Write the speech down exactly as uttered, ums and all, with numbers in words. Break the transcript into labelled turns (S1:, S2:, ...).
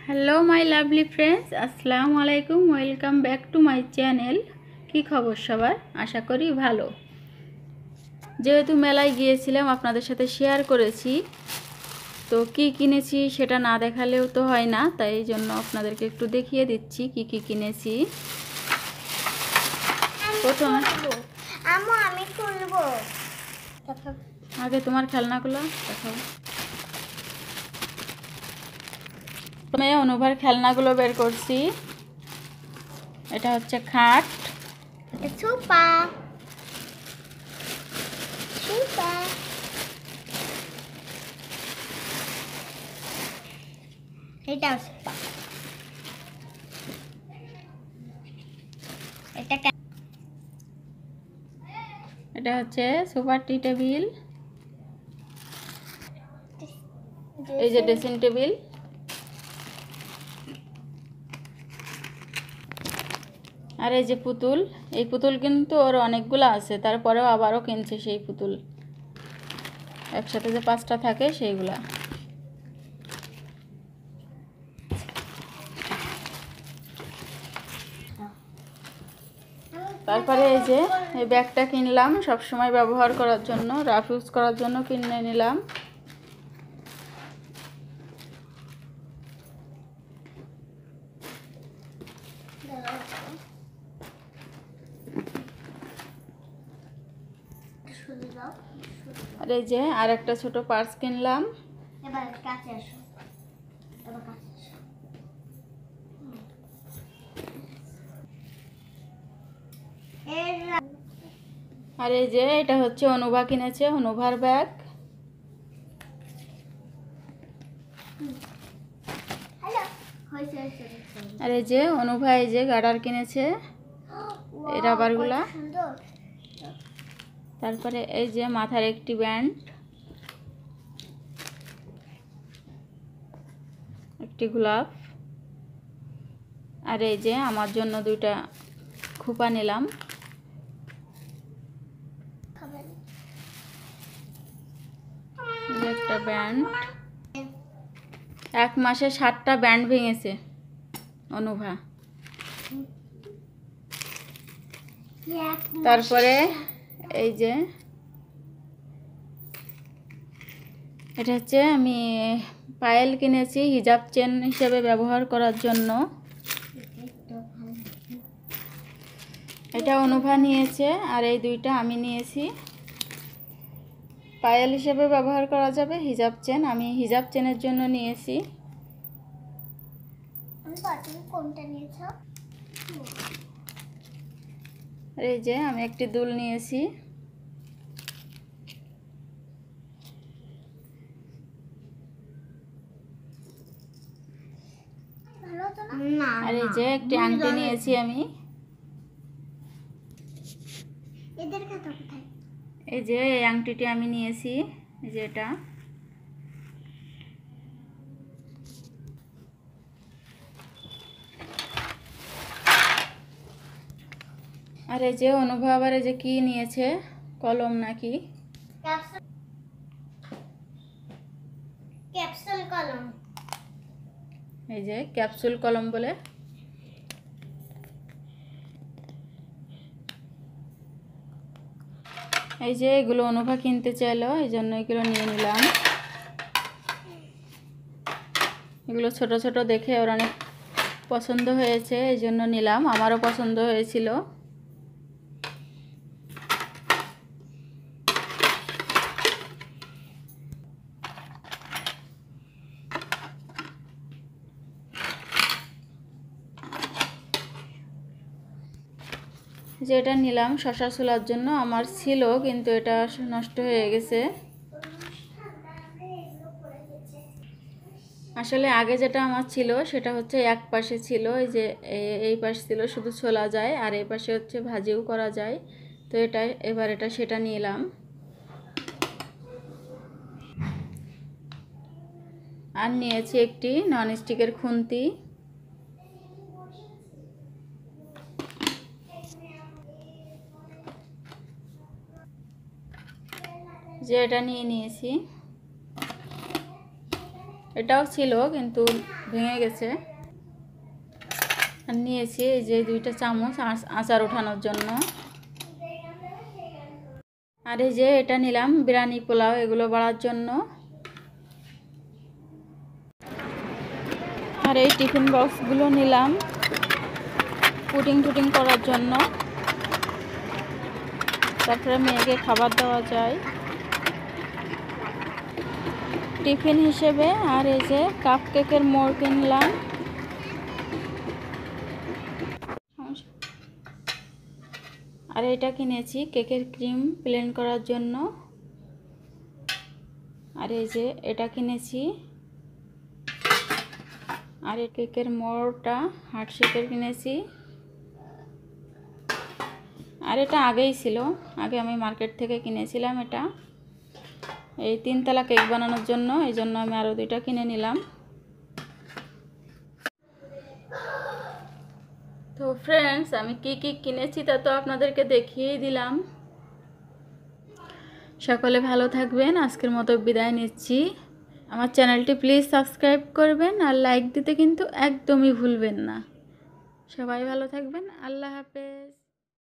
S1: Hello my lovely friends, আসসালামু আলাইকুম। Welcome back to my channel. কি খবর সবার? আশা করি ভালো। যেহেতু মেলায় গিয়েছিলাম, আপনাদের সাথে শেয়ার করেছি, তো কি কিনেছি সেটা না দেখালেও তো হয় না, তাই এই জন্য আপনাদেরকে একটু দেখিয়ে দিচ্ছি কি কি কিনেছি। প্রথমে
S2: আমি খুলবো,
S1: আগে তোমার খেলনাগুলো দেখাও। প্রথমে অনুভার খেলনাগুলো বের করছি। এটা হচ্ছে খাট,
S2: সোফা সোফা এটা সোফা, এটা
S1: এটা হচ্ছে সুপার টি টেবিল, এই যে ড্রেসিং টেবিল, আর এই যে পুতুল। এই পুতুল কিন্তু ওর অনেকগুলো আছে, তারপরেও আবারও কিনছে সেই পুতুল, একসাথে যে পাঁচটা থাকে সেইগুলা। তারপরে এই যে এই ব্যাগটা কিনলাম সব সময় ব্যবহার করার জন্য, রাফ ইউজ করার জন্য কিনে নিলাম। আর এই যে আর একটা ছোট পার্স কিনলাম।
S2: এবার কাছে আসো, এবার কাছে আসো।
S1: আর এই যে এটা হচ্ছে অনুভা কিনেছে, অনুভার ব্যাগ। আর এই যে অনুভা এই যে গার্ডার কিনেছে, এই রাবারগুলা। তারপরে এই যে মাথার একটি ব্যান্ড, একটি গোলাপ, আর এই যে আমার জন্য দুইটা খোপা নিলাম। একটা ব্যান্ড, এক মাসে সাতটা ব্যান্ড ভেঙেছে অনুভা। তারপরে এই যে এটা হচ্ছে আমি পায়েল কিনেছি হিজাব চেন হিসেবে ব্যবহার করার জন্য। এটা অনুভা নিয়েছে আর এই দুইটা আমি নিয়েছি। পায়েল হিসেবে ব্যবহার করা যাবে, হিজাব চেন আমি হিজাব চেনের জন্য নিয়েছি।
S2: কোনটা নিয়েছো?
S1: আর এই যে আমি একটি দুল নিয়েছি। আর এই যে একটি আংটি নিয়েছি আমি। এই যে এই আংটিটি আমি নিয়েছি, এই যে এটা। আর এই যে অনুভব আবার এই যে কি নিয়েছে, কলম নাকি
S2: ক্যাপসুল কলম,
S1: এই যে ক্যাপসুল কলম বলে। এই যে এগুলো অনুভা কিনতে চাইলো, এই জন্য এগুলো নিয়ে নিলাম। এগুলো ছোট ছোট দেখে ওর অনেক পছন্দ হয়েছে, এই জন্য নিলাম, আমারও পছন্দ হয়েছিল। যেটা নিলাম শশা ছোলার জন্য, আমার ছিল কিন্তু এটা নষ্ট হয়ে গেছে। আসলে আগে যেটা আমার ছিল সেটা হচ্ছে এক পাশে ছিল, এই যে এই পাশে ছিল শুধু ছোলা যায়, আর এই পাশে হচ্ছে ভাজিও করা যায়। তো এটা এবার এটা সেটা নিলাম। আর নিয়েছি একটি ননস্টিকের খুন্তি, যে এটা নিয়ে নিয়েছি। এটাও ছিল কিন্তু ভেঙে গেছে। আর নিয়েছি এই যে দুইটা চামচ আচার ওঠানোর জন্য। আর এই যে এটা নিলাম বিরিয়ানি পোলাও এগুলো বাড়ার জন্য। আর এই টিফিন বক্সগুলো নিলাম পুডিং টুডিং করার জন্য, তারপরে মেয়েকে খাবার দেওয়া যায় টিফিন হিসেবে। আর এই যে কাপ কেকের মোড় কিনলাম। আর এটা কিনেছি কেকের ক্রিম প্লেন করার জন্য। আর এই যে এটা কিনেছি। আর এই কেকের মোড়টা হার্ট শেপের কিনেছি। আর এটা আগেই ছিল, আগে আমি মার্কেট থেকে কিনেছিলাম এটা এই তিনতলা কেক বানানোর জন্য, এই জন্য আমি আরও দুইটা কিনে নিলাম। তো ফ্রেন্ডস, আমি কি কি কিনেছি তা তো আপনাদেরকে দেখিয়েই দিলাম। সকলে ভালো থাকবেন, আজকের মতো বিদায় নিচ্ছি। আমার চ্যানেলটি প্লিজ সাবস্ক্রাইব করবেন আর লাইক দিতে কিন্তু একদমই ভুলবেন না। সবাই ভালো থাকবেন, আল্লাহ হাফেজ।